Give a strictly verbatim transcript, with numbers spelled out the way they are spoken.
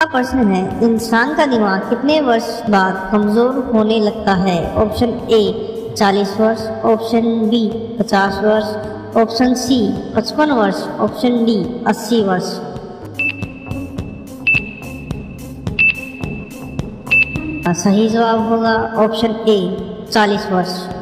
प्रश्न है, इंसान का दिमाग कितने वर्ष बाद कमजोर होने लगता है? ऑप्शन ए चालीस वर्ष, ऑप्शन बी पचास वर्ष, ऑप्शन सी पचपन वर्ष, ऑप्शन डी अस्सी वर्ष। सही जवाब होगा ऑप्शन ए चालीस वर्ष।